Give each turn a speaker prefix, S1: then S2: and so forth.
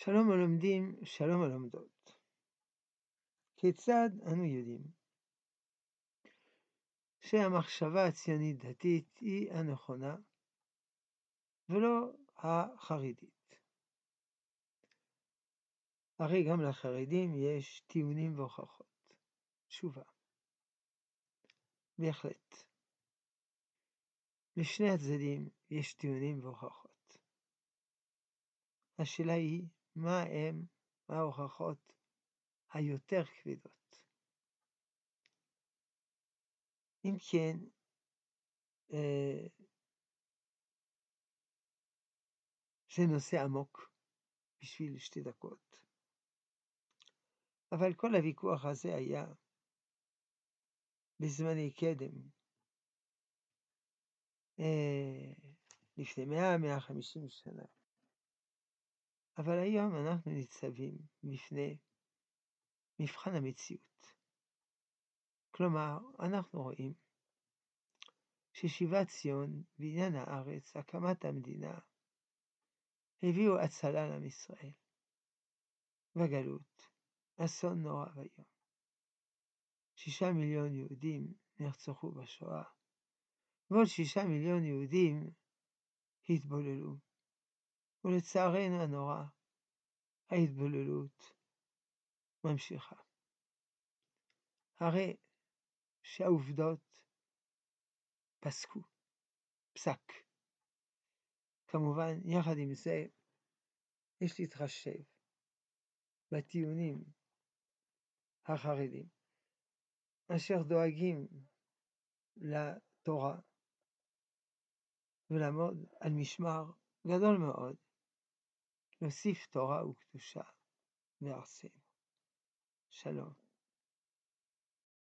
S1: שלום הלומדים, שלום הלומדות. כיצד אנו יודעים שהמחשבה הציונית דתית היא הנכונה ולא החרדית? הרי גם לחרדים יש טיעונים והוכחות. תשובה. בהחלט. לשני הצדדים יש טיעונים והוכחות. השאלה היא, מה ההוכחות היותר כבדות? אם כן, זה נושא עמוק בשביל 2 דקות. אבל כל הוויכוח הזה היה בזמני קדם, לפני 100-150 שנה. אבל היום אנחנו ניצבים בפני מבחן המציאות. כלומר, אנחנו רואים ששיבת ציון, בניין הארץ, הקמת המדינה, הביאו הצלה לעם ישראל. בגלות, אסון נורא ואיום. 6 מיליון יהודים נרצחו בשואה, ועוד 6 מיליון יהודים התבוללו. ולצערנו הנורא, ההתבוללות ממשיכה. הרי שהעובדות פסקו, פסק. כמובן, יחד עם זה, יש להתחשב בטיעונים החרדים, אשר דואגים לתורה ולעמוד על משמר גדול מאוד, להוסיף תורה וקדושה בארצנו. שלום.